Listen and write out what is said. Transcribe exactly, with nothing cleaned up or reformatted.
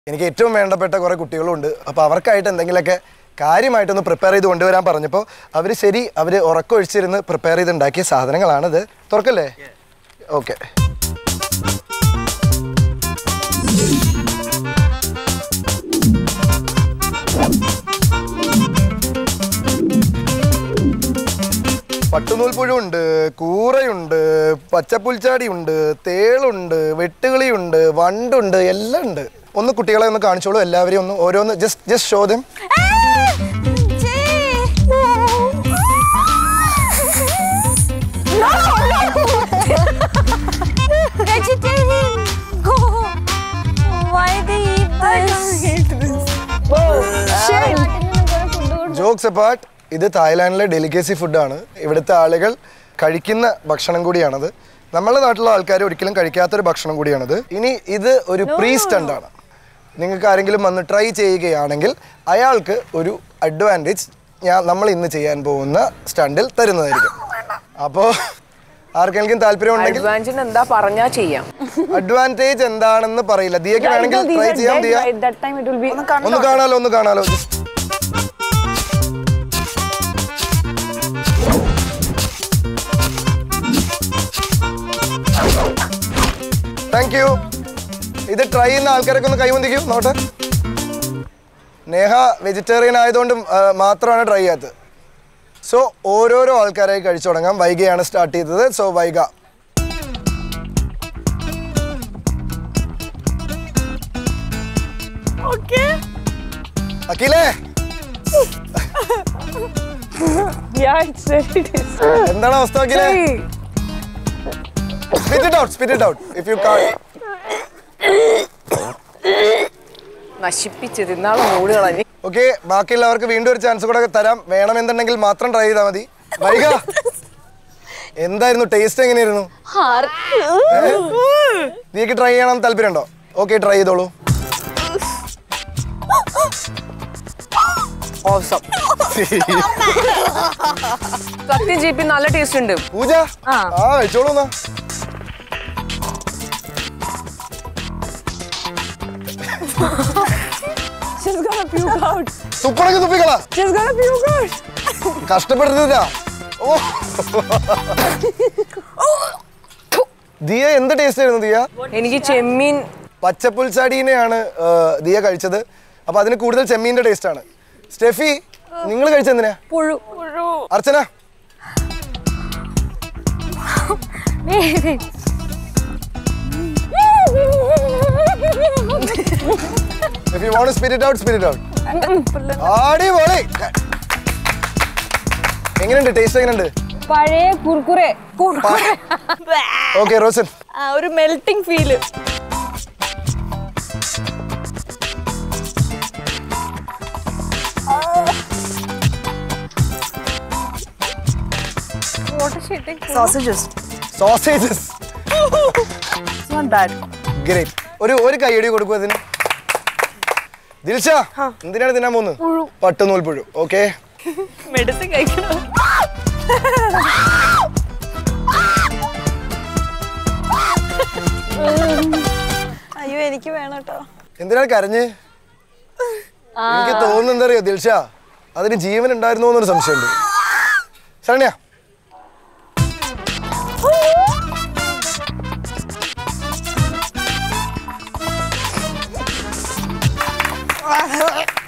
എനിക്ക് ഏറ്റവും വേണ്ടപ്പെട്ട കുറേ കുട്ടികളുണ്ട്. അപ്പോൾ അവർക്കായിട്ട് എന്തെങ്കിലുമൊക്കെ കാര്യമായിട്ടൊന്ന് പ്രിപ്പയർ ചെയ്ത് കൊണ്ടുവരാൻ പറഞ്ഞപ്പോൾ അവർ ശരി അവർ ഉറക്കമൊഴിച്ചിരുന്ന് പ്രിപ്പയർ ചെയ്തുണ്ടാക്കിയ സാധനങ്ങളാണിത്. തുറക്കല്ലേ? ഓക്കെ. പട്ടുനൂൽപ്പുഴുണ്ട്, കൂറയുണ്ട്, പച്ചപ്പുൽച്ചാടിയുണ്ട്, തേളുണ്ട്, വെട്ടുകിളിയുണ്ട്, വണ്ടുണ്ട്, എല്ലാം ഉണ്ട്. ഒന്ന് കുട്ടികളെ ഒന്ന് കാണിച്ചോളൂ, എല്ലാവരെയും ഒന്ന് ഓരോന്ന് just just show them. Jokes apart, ഇത് തായ്ലാൻഡിലെ ഡെലിക്കേസി ഫുഡാണ്. ഇവിടുത്തെ ആളുകൾ കഴിക്കുന്ന ഭക്ഷണം കൂടിയാണത്. നമ്മുടെ നാട്ടിലുള്ള ആൾക്കാർ ഒരിക്കലും കഴിക്കാത്തൊരു ഭക്ഷണം കൂടിയാണത്. ഇനി ഇത് ഒരു പ്രീ സ്റ്റണ്ടാണ്. നിങ്ങൾക്ക് ആരെങ്കിലും വന്ന് ട്രൈ ചെയ്യുകയാണെങ്കിൽ അയാൾക്ക് ഒരു അഡ്വാൻറ്റേജ് ഞാൻ നമ്മൾ ഇന്ന് ചെയ്യാൻ പോകുന്ന സ്റ്റണ്ടിൽ തരുന്നതായിരിക്കും. അപ്പോൾ ആർക്കെങ്കിലും താല്പര്യം ഉണ്ടെങ്കിൽ എന്താ പറഞ്ഞാ ചെയ്യാം. അഡ്വാൻറ്റേജ് എന്താണെന്ന് പറയില്ല. ദിയക്ക് വേണമെങ്കിൽ ട്രൈ ചെയ്യാം. ദിയ ഒന്ന് കാണാലോ, ഒന്ന് കാണാലോ. Thank you. ഇത് ട്രൈ ചെയ്യുന്ന ആൾക്കാരൊക്കെ ഒന്ന് കൈവന്തിക്കും നോട്ടെ. നേഹ വെജിറ്റേറിയൻ ആയതുകൊണ്ട് മാത്രമാണ് ട്രൈ ചെയ്യാത്തത്. സോ ഓരോരോ ആൾക്കാരായി കഴിച്ചു തുടങ്ങാം. വൈഗയാണ് സ്റ്റാർട്ട് ചെയ്തത്. സോ വൈഗ. അഖിലേ, എന്താണ് അവസ്ഥ അഖിലേ? Spit it out, spit it out. If you can't. നശിപ്പിച്ചത് ഇന്നാളെ മൂട് കളഞ്ഞു. ഓക്കെ, ബാക്കിയുള്ളവർക്ക് വീണ്ടും ഒരു ചാൻസ് കൂടെ തരാം. വേണമെന്നുണ്ടെങ്കിൽ മാത്രം ട്രൈ ചെയ്താൽ മതി. വൈഗ, എന്തായിരുന്നു ടേസ്റ്റ്? എങ്ങനെയായിരുന്നു? നീക്ക് ട്രൈ ചെയ്യണം താല്പര്യമുണ്ടോ? ഓക്കെ, ട്രൈ ചെയ്തോളൂ. സത്യം ജീപ്പി നല്ല ടേസ്റ്റ് ഉണ്ട്. പൂജ ആ വെച്ചോളൂ. തുപ്പണക്ക് തുപ്പിക്കളാ, കഷ്ടപ്പെടുന്നില്ല. ഓ ദിയ, എന്ത് ടേസ്റ്റ് ആയിരുന്നു ദിയ? എനിക്ക് ചെമ്മീൻ പച്ചപ്പുൽച്ചാടീനെയാണ് ദിയ കഴിച്ചത്. അപ്പൊ അതിന് കൂടുതൽ ചെമ്മീന്റെ ടേസ്റ്റ് ആണ്. സ്റ്റെഫി, നിങ്ങൾ കഴിച്ചെന്തിനാ? പുഴു. അർച്ചന, if you want to spit it out, spit it out. അടിപൊളി. എങ്ങനെയുണ്ട് ടേസ്റ്റ്? എങ്ങനെയുണ്ട്? പഴയ കുർക്കുറെ. ഓക്കെ റോഷൻ, ഒരു melting feel. sausages sausages it's not bad. great. ഒരു ഒരു കൈയടി കൊടുക്കൂ അതിന്. ദിൽഷ, എന്തിനാണ് തിന്നാൻ പോകുന്നത്? പട്ടുനൂൽപ്പുഴു. ഓക്കെ, മെഡിസിൻ കഴിക്കണം. അയ്യോ, എനിക്ക് വേണം കേട്ടോ. എന്തിനാണ് കരഞ്ഞ്? എനിക്ക് തോന്നുന്നത് എന്താ അറിയോ ദിൽഷ, അതിന് ജീവൻ ഉണ്ടായിരുന്നോ എന്നൊരു സംശയമുണ്ട്. ശരണ്യ,